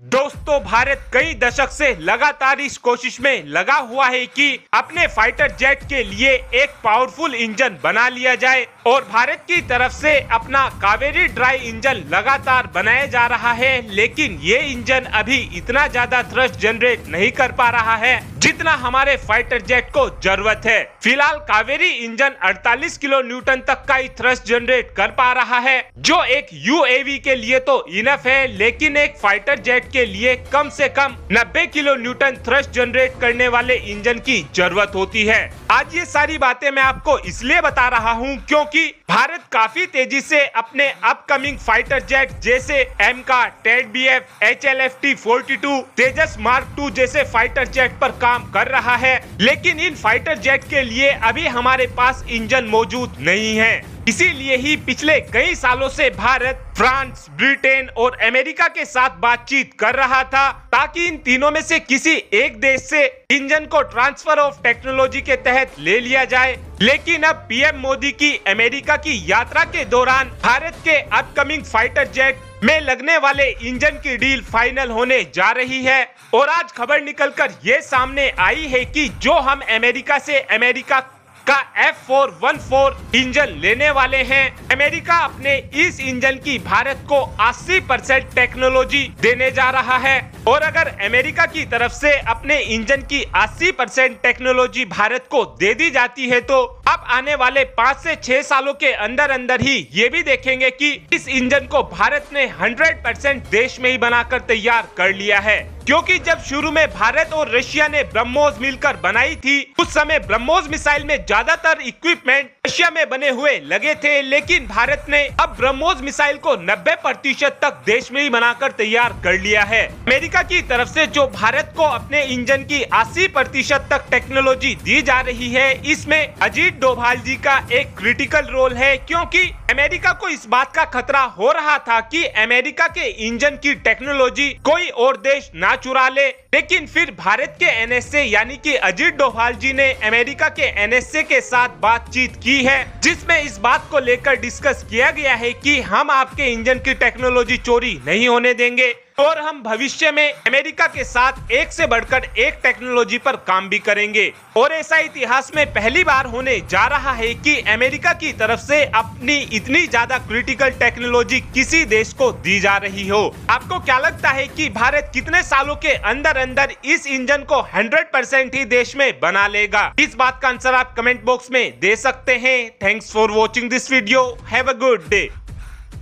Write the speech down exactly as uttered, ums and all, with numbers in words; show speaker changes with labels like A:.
A: दोस्तों, भारत कई दशक से लगातार इस कोशिश में लगा हुआ है कि अपने फाइटर जेट के लिए एक पावरफुल इंजन बना लिया जाए और भारत की तरफ से अपना कावेरी ड्राई इंजन लगातार बनाया जा रहा है। लेकिन ये इंजन अभी इतना ज्यादा थ्रस्ट जनरेट नहीं कर पा रहा है जितना हमारे फाइटर जेट को जरूरत है। फिलहाल कावेरी इंजन अड़तालीस किलो न्यूटन तक का ही थ्रस्ट जनरेट कर पा रहा है, जो एक यूएवी के लिए तो इनफ है, लेकिन एक फाइटर जेट के लिए कम से कम नब्बे किलो न्यूटन थ्रस्ट जनरेट करने वाले इंजन की जरूरत होती है। आज ये सारी बातें मैं आपको इसलिए बता रहा हूँ क्योंकि भारत काफी तेजी से अपने अपकमिंग फाइटर जेट जैसे AMCA, TEDBF, H L F T forty two, Tejas mark two जैसे फाइटर जेट पर काम कर रहा है, लेकिन इन फाइटर जेट के लिए अभी हमारे पास इंजन मौजूद नहीं है। इसीलिए ही पिछले कई सालों से भारत फ्रांस, ब्रिटेन और अमेरिका के साथ बातचीत कर रहा था ताकि इन तीनों में से किसी एक देश से इंजन को ट्रांसफर ऑफ टेक्नोलॉजी के तहत ले लिया जाए। लेकिन अब पीएम मोदी की अमेरिका की यात्रा के दौरान भारत के अपकमिंग फाइटर जेट में लगने वाले इंजन की डील फाइनल होने जा रही है और आज खबर निकलकर ये सामने आई है कि जो हम अमेरिका से अमेरिका का F four one four engine लेने वाले हैं, अमेरिका अपने इस इंजन की भारत को अस्सी परसेंट टेक्नोलॉजी देने जा रहा है और अगर अमेरिका की तरफ से अपने इंजन की अस्सी परसेंट टेक्नोलॉजी भारत को दे दी जाती है तो अब आने वाले पाँच से छह सालों के अंदर अंदर ही ये भी देखेंगे कि इस इंजन को भारत ने सौ परसेंट देश में ही बनाकर तैयार कर लिया है। क्योंकि जब शुरू में भारत और रशिया ने ब्रह्मोस मिलकर बनाई थी, उस समय ब्रह्मोस मिसाइल में ज्यादातर इक्विपमेंट रशिया में बने हुए लगे थे, लेकिन भारत ने अब ब्रह्मोस मिसाइल को नब्बे प्रतिशत तक देश में ही बनाकर तैयार कर लिया है। अमेरिका की तरफ से जो भारत को अपने इंजन की अस्सी प्रतिशत तक टेक्नोलॉजी दी जा रही है, इसमें अजीत डोभाल जी का एक क्रिटिकल रोल है, क्योंकि अमेरिका को इस बात का खतरा हो रहा था कि अमेरिका के इंजन की टेक्नोलॉजी कोई और देश ना चुरा ले। लेकिन फिर भारत के एनएसए यानी कि अजीत डोभाल जी ने अमेरिका के एनएसए के साथ बातचीत की है, जिसमें इस बात को लेकर डिस्कस किया गया है कि हम आपके इंजन की टेक्नोलॉजी चोरी नहीं होने देंगे और हम भविष्य में अमेरिका के साथ एक से बढ़कर एक टेक्नोलॉजी पर काम भी करेंगे। और ऐसा इतिहास में पहली बार होने जा रहा है कि अमेरिका की तरफ से अपनी इतनी ज्यादा क्रिटिकल टेक्नोलॉजी किसी देश को दी जा रही हो। आपको क्या लगता है कि भारत कितने सालों के अंदर अंदर इस इंजन को सौ परसेंट ही देश में बना लेगा? इस बात का आंसर आप कमेंट बॉक्स में दे सकते हैं। Thanks for watching this video. Have a good day.